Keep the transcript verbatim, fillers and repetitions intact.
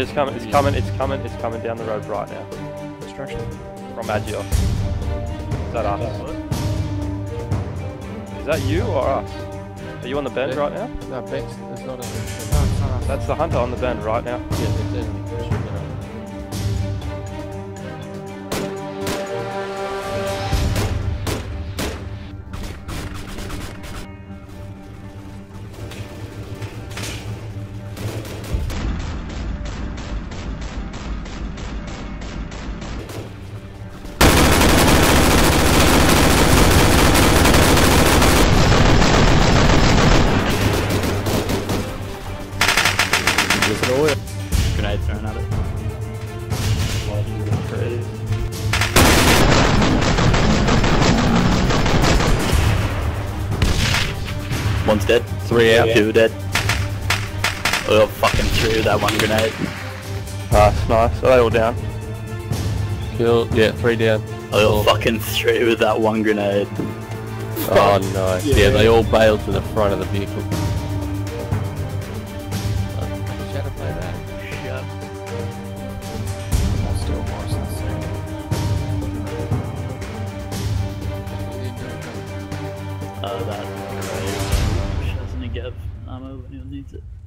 It's coming, it's coming, it's coming, it's coming down the road right now. Construction. From Agios. Is that us? Is that you or us? Are you on the bend right now? No, Bex, it's not a... No, it's not us. That's the hunter on the bend right now. Yeah, it's in. Grenade thrown at it. One's dead. Three out. Two dead. Oh, fucking threw with that one grenade. Nice, nice. Are they all down? Kill, yeah, three down. Oh, fucking threw with that one grenade. Oh no. Yeah. yeah, they all bailed to the front of the vehicle. Uh, that grenade doesn't give ammo when he needs it.